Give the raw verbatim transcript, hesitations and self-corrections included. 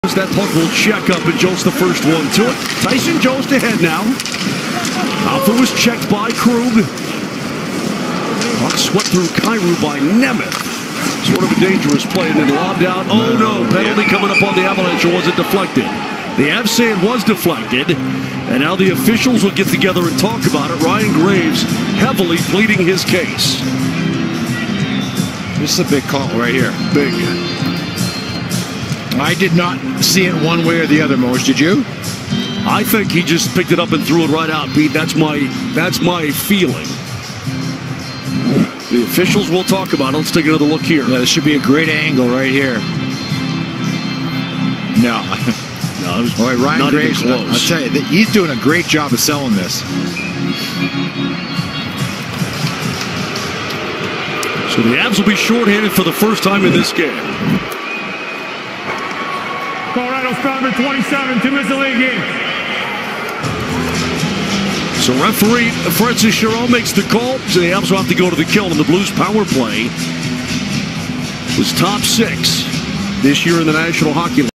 That puck will check up, and Jones the first one to it. Tyson Jones to head now. Alpha was checked by Krug. Puck swept through Kyrou by Nemeth. Sort of a dangerous play, and then lobbed out. Oh no, penalty coming up on the Avalanche, or was it deflected? The Avs say it was deflected, and now the officials will get together and talk about it. Ryan Graves heavily pleading his case. This is a big call right here. Big. I did not see it one way or the other, Mose. Did you? I think he just picked it up and threw it right out, Pete. That's my that's my feeling. The officials will talk about it. Let's take another look here. Yeah, this should be a great angle right here. No. No, it was Boy, Ryan not Graves, even close. I'll tell you, he's doing a great job of selling this. So the Avs will be shorthanded for the first time in this game. Colorado's foul number twenty-seven, two minutes of league game. So referee Francis Chiarot makes the call. So the Avs will have to go to the kill, and the Blues power play was top six this year in the National Hockey League.